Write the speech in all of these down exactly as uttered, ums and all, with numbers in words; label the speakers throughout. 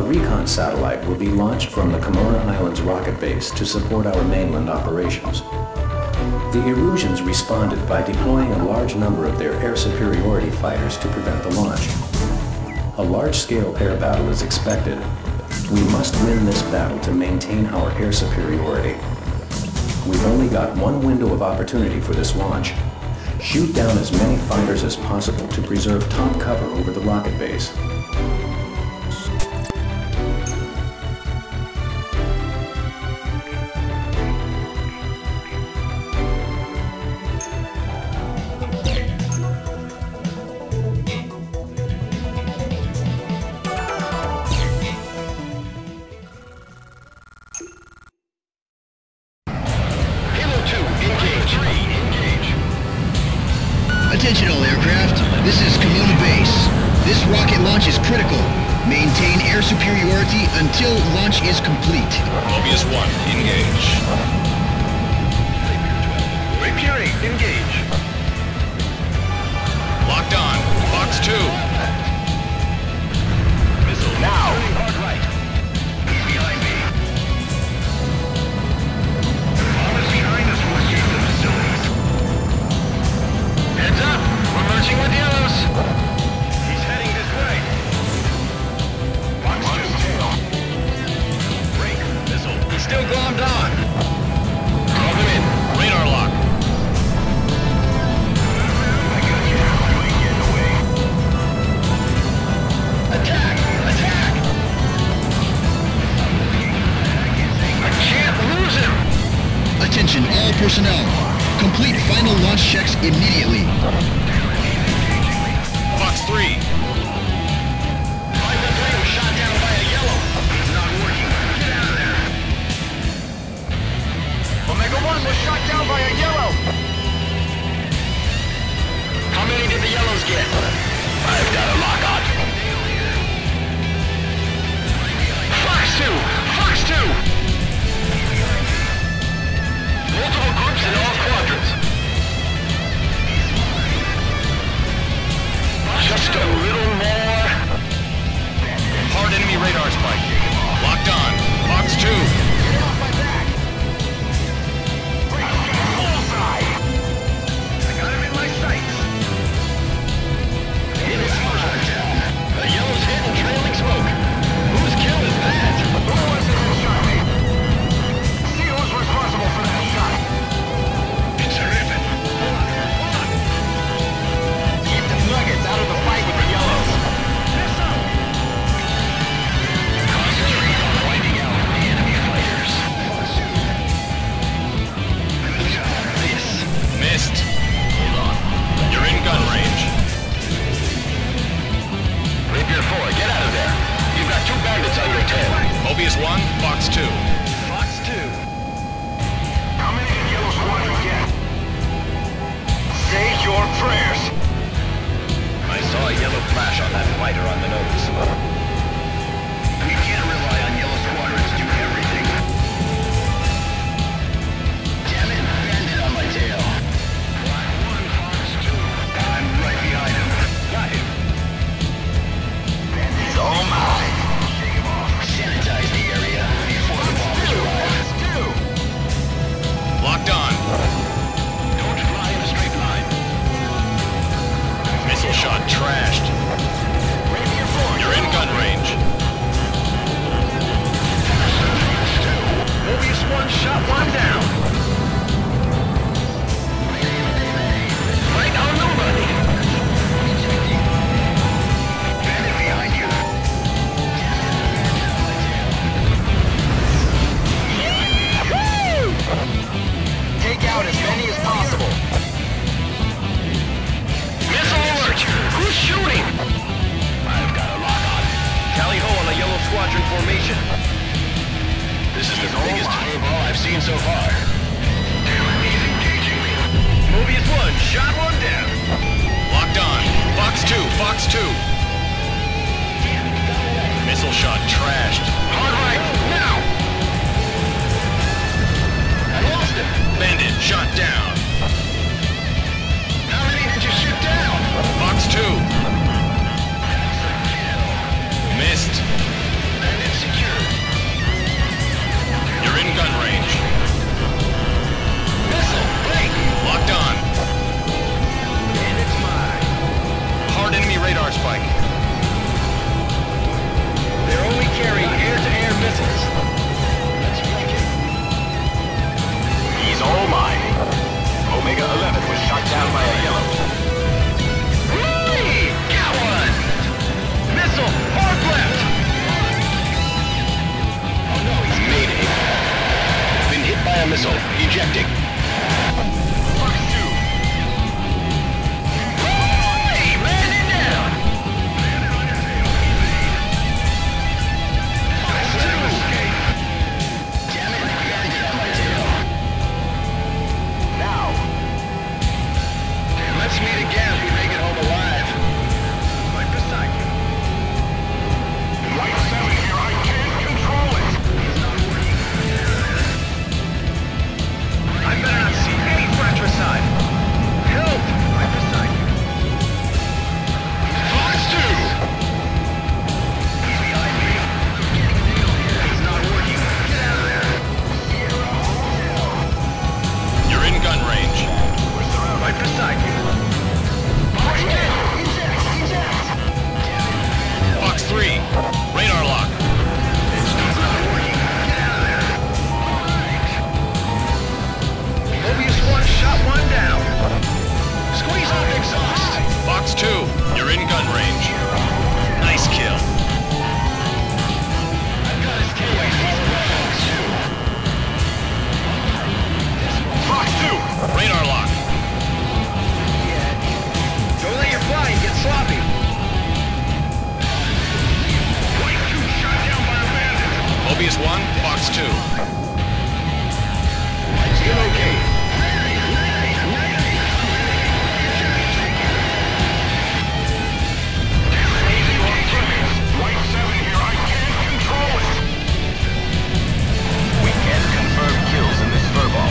Speaker 1: recon satellite will be launched from the Kimona Islands rocket base to support our mainland operations. The Erusians responded by deploying a large number of their air superiority fighters to prevent the launch. A large-scale air battle is expected. We must win this battle to maintain our air superiority. We've only got one window of opportunity for this launch. Shoot down as many fighters as possible to preserve top cover over the rocket base.
Speaker 2: Attention all aircraft, this is Kimona Base. This rocket launch is critical. Maintain air superiority until launch is complete.
Speaker 3: Mobius one, engage.
Speaker 4: Fury, engage.
Speaker 3: Locked on. Fox two.
Speaker 4: Missile now. Turning hard right. He's behind me. Bomb is behind us. We'll escape the facilities. Heads up! We're marching with yellows! He's heading this way! Fox two. Break. Missile. He's still glommed on!
Speaker 3: Call him in. Radar lock.
Speaker 4: I got you. You ain't getting away. Attack! Attack! I can't lose him!
Speaker 2: Attention all personnel. Complete final launch checks immediately.
Speaker 3: Fox three.
Speaker 4: Private three was shot down by a yellow. It's not working. Get out of there. Omega one was shot down by a yellow. How many did the yellows get? I've got a lockout. Fox two! Fox two! Multiple groups in all quadrants. Just a little more.
Speaker 3: Hard enemy radar spike. Locked on. Fox two.
Speaker 4: Get off my back! Bullseye! I got him in my sights. It is fire down. A yellow's hit and trailing smoke. Whose kill is that? Who was it that shot me? See who's responsible for that shot. It's a ribbon. Keep the nuggets out of the fight with the yellows. Concentrate on wiping out the enemy fighters. This.
Speaker 3: Missed. Hold on. You're in gun range.
Speaker 4: Rapier four, get out of there. You've got two bandits on your tail.
Speaker 3: Mobius one, Fox two.
Speaker 4: Fox two. How many did Yellow Squadron get? Say your prayers. I saw a yellow flash on that fighter on the nose. We can't rely on Yellow Squadrons to do everything. Damn it, bandit on my tail. Black one, Fox two. I'm right behind him. Got him. Bandit's all mine. Shake him off. Sanitize the area before the bombs arrive.
Speaker 3: Locked on.
Speaker 4: Don't fly in a straight line.
Speaker 3: Missile shot trashed.
Speaker 4: Rapier four.
Speaker 3: You're in gun range.
Speaker 4: Mobius one shot one down. Right on nobody. Bandit behind you. Take out as many as possible. Missile alert! Who's shooting? I've got a lock on. Tally ho on the Yellow Squadron formation. This is the biggest fireball I've seen so far. Damn, he's engaging me. Mobius one, shot one down.
Speaker 3: Locked on. Fox two, Fox two. Missile shot trashed.
Speaker 4: Hard right, now! I lost him.
Speaker 3: Bandit shot down.
Speaker 4: How many did you shoot down?
Speaker 3: Fox two.
Speaker 4: That's a kill.
Speaker 3: Missed.
Speaker 4: Bandit
Speaker 2: missile. Ejecting.
Speaker 4: Let's meet again if we make it home alive. Right beside you. White seven here, I can't control it. It's not working. I better not see any fratricide. Help! Right beside you. Fox two! He's behind me. I'm getting a needle here. It's not working. Get out of there.
Speaker 3: You're in gun range.
Speaker 4: Right beside you.
Speaker 3: Fox three, radar lock.
Speaker 4: It's not working. Get out of there. Mobius one shot one down. Squeeze off exhaust.
Speaker 3: Fox two, you're in gun range. Nice kill.
Speaker 4: I've got his tail. Fox two.
Speaker 3: Radar lock.
Speaker 4: Don't let your flying get sloppy. White two shot down by a bandit.
Speaker 3: Mobius one, Fox two.
Speaker 4: Still okay. White seven here, I can't control it. We can't confirm kills in this furball.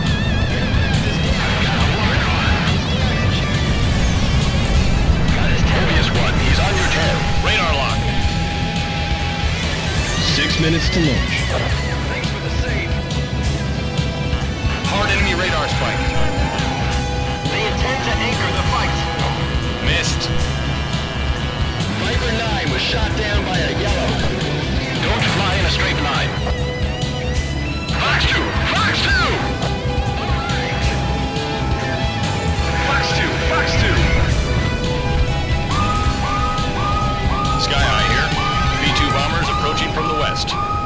Speaker 4: Mobius one, he's on your tail.
Speaker 3: Radar lock.
Speaker 2: Six minutes to launch.
Speaker 4: Thanks for the save.
Speaker 3: Hard enemy radar spike.
Speaker 4: They intend to anchor the fight.
Speaker 3: Missed.
Speaker 4: Viper nine was shot down by a yellow. Don't fly in a straight line. Fox two! Fox two! Fox two! Fox two!
Speaker 3: Sky High here. B two bombers approaching from the west.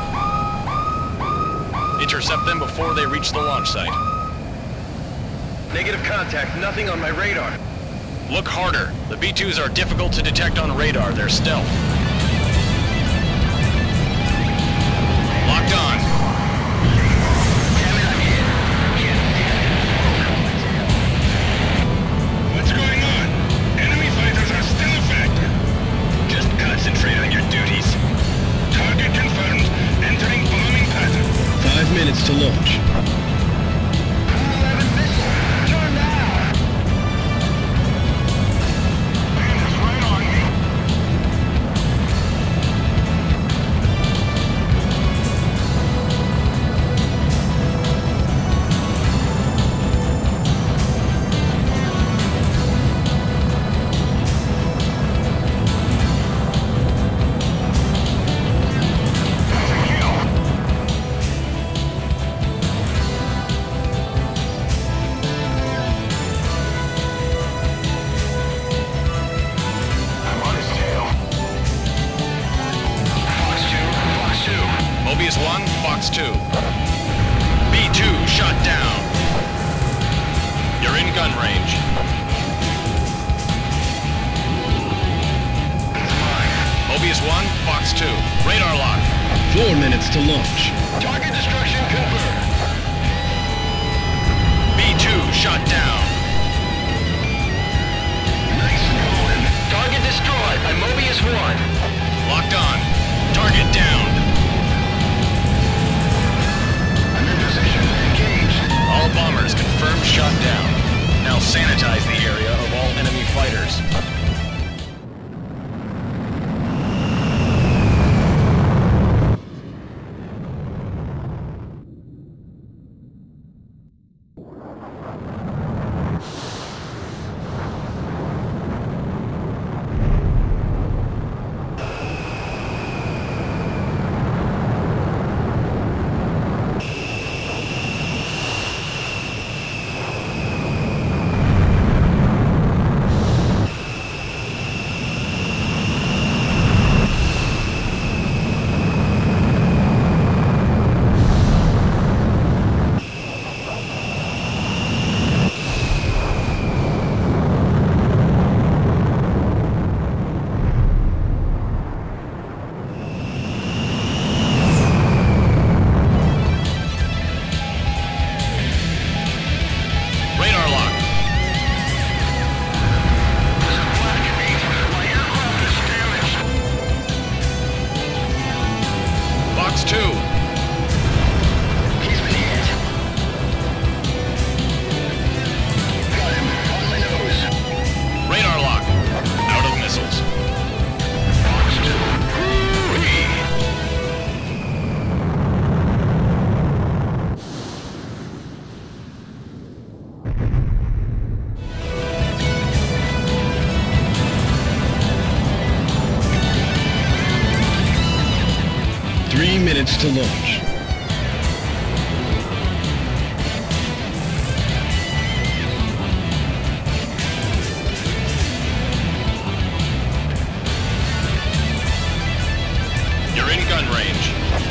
Speaker 3: Intercept them before they reach the launch site.
Speaker 4: Negative contact, nothing on my radar.
Speaker 3: Look harder. The B twos are difficult to detect on radar. They're stealth. Locked on.
Speaker 4: Damn it, I'm hit.
Speaker 3: What's going on? Enemy fighters are still a factor.
Speaker 4: Just concentrate on your duties.
Speaker 3: Target confirmed. Entering bombing pattern.
Speaker 2: Five minutes to launch.
Speaker 4: eleven missile. Turn now.
Speaker 3: Bandits right on me. Mobius one, Fox two. B two shot down. You're in gun range. Mobius one, Fox two. Radar lock.
Speaker 2: Four minutes to launch.
Speaker 4: Target destruction confirmed.
Speaker 3: B two shot down.
Speaker 4: Nice going. Target destroyed by Mobius one.
Speaker 3: Locked on. Target down.
Speaker 4: I'm in position. Engaged.
Speaker 3: All bombers confirmed shot down. Now sanitize the area of all enemy fighters. two.
Speaker 2: He's been hit. Got him. On my nose.
Speaker 3: Radar lock. Out of missiles.
Speaker 2: Fox two. Hoo-wee. Three minutes to launch.
Speaker 3: You're in gun range.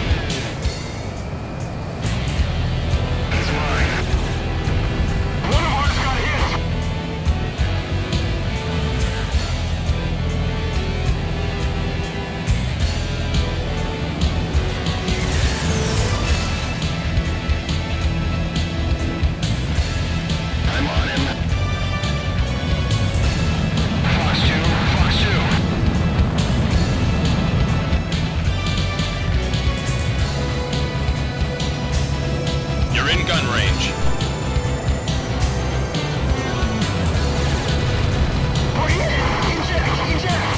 Speaker 4: He's mine. One of ours got hit.
Speaker 2: I'm on him. Fox two. Fox two.
Speaker 3: You're in gun range.
Speaker 4: We're hit. Inject. Inject.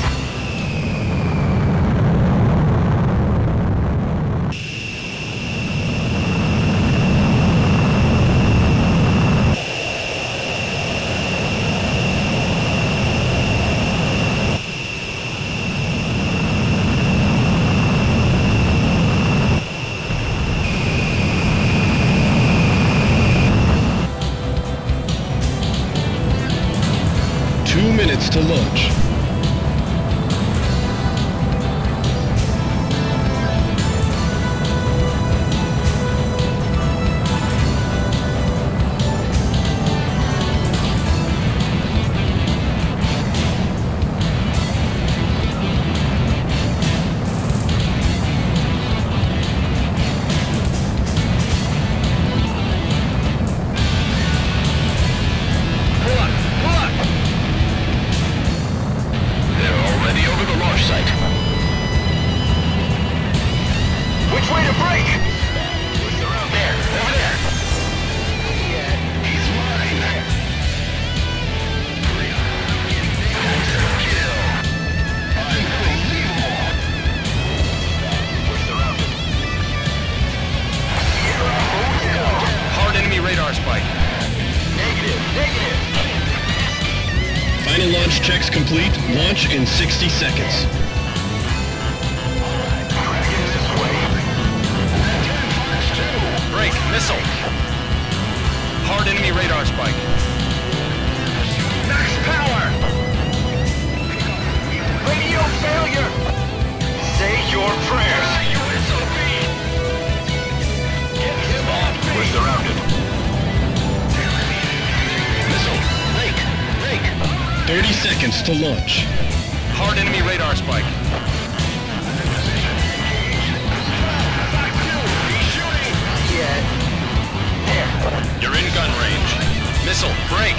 Speaker 2: Two minutes to launch.
Speaker 4: Pull up. Pull up.
Speaker 2: They're already over the launch site.
Speaker 4: Which way to brake?
Speaker 2: They're out there. Over there. He's mine. That's a kill. Unbelievable.
Speaker 4: We're surrounded.
Speaker 3: Hard enemy radar spike.
Speaker 4: Negative. Negative.
Speaker 2: Final launch checks complete. Launch in sixty seconds.
Speaker 4: Kraken this way.
Speaker 3: Break. Missile. Hard enemy radar spike.
Speaker 4: Max power. Radio failure. Say your prayers. We're surrounded.
Speaker 2: Missile. Rake. Rake. thirty seconds to launch.
Speaker 3: Hard enemy radar spike.
Speaker 4: Yeah. There.
Speaker 3: You're in gun range. Missile. Break.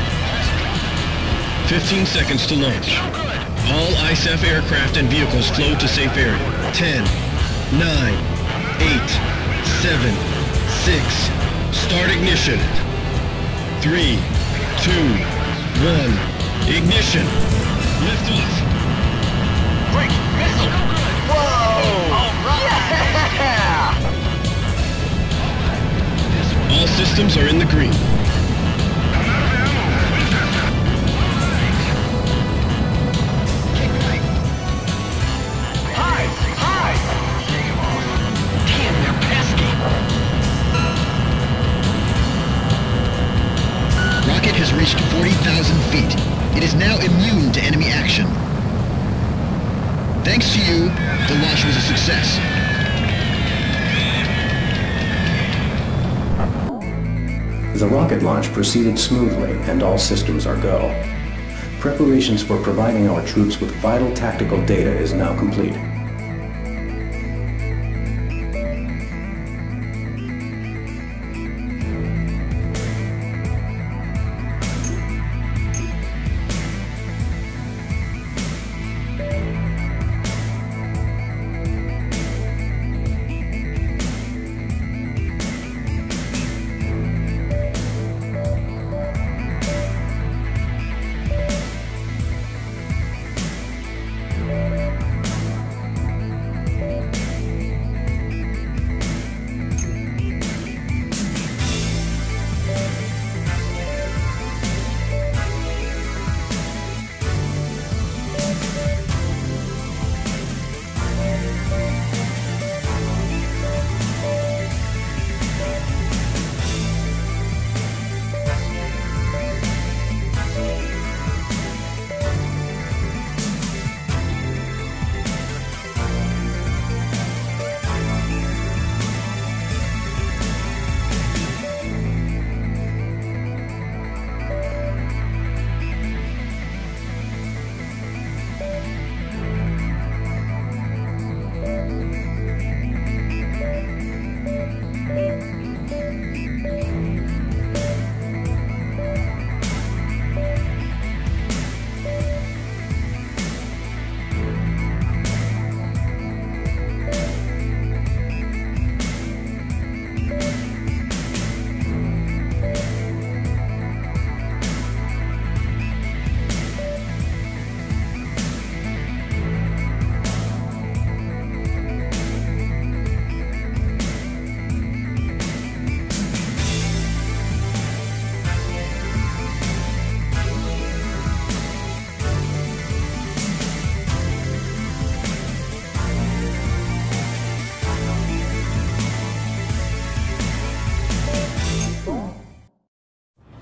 Speaker 2: fifteen seconds to launch. All I S A F aircraft and vehicles flow to safe area. ten, nine, eight, seven, six. Start ignition. three, two, one. Ignition. Lift off.
Speaker 4: Break. Missile. Whoa. All right. Yeah.
Speaker 2: All systems are in the green.
Speaker 4: Hi. Hi. Damn, they're pesky.
Speaker 2: Rocket has reached forty thousand feet. It is now immune to enemy action. Thanks to you, the launch was a success.
Speaker 1: The rocket launch proceeded smoothly and all systems are go. Preparations for providing our troops with vital tactical data is now complete.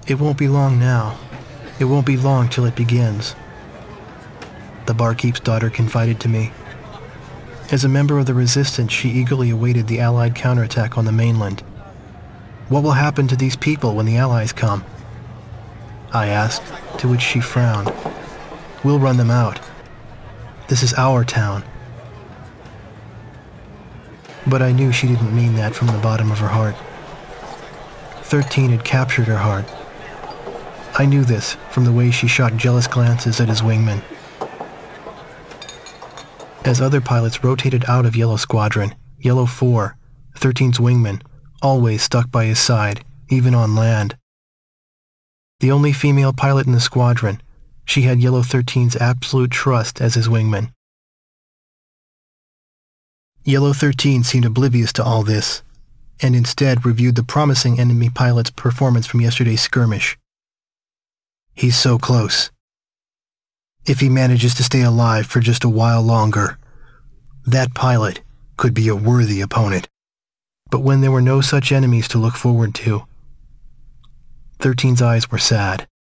Speaker 5: It won't be long now. It won't be long till it begins, the barkeep's daughter confided to me. As a member of the resistance, she eagerly awaited the Allied counterattack on the mainland. What will happen to these people when the Allies come? I asked, to which she frowned. We'll run them out. This is our town. But I knew she didn't mean that from the bottom of her heart. Thirteen had captured her heart. I knew this from the way she shot jealous glances at his wingman. As other pilots rotated out of Yellow Squadron, Yellow four, thirteen's wingman, always stuck by his side, even on land. The only female pilot in the squadron, she had Yellow thirteen's absolute trust as his wingman. Yellow thirteen seemed oblivious to all this, and instead reviewed the promising enemy pilot's performance from yesterday's skirmish. He's so close. If he manages to stay alive for just a while longer, that pilot could be a worthy opponent. But when there were no such enemies to look forward to, thirteen's eyes were sad.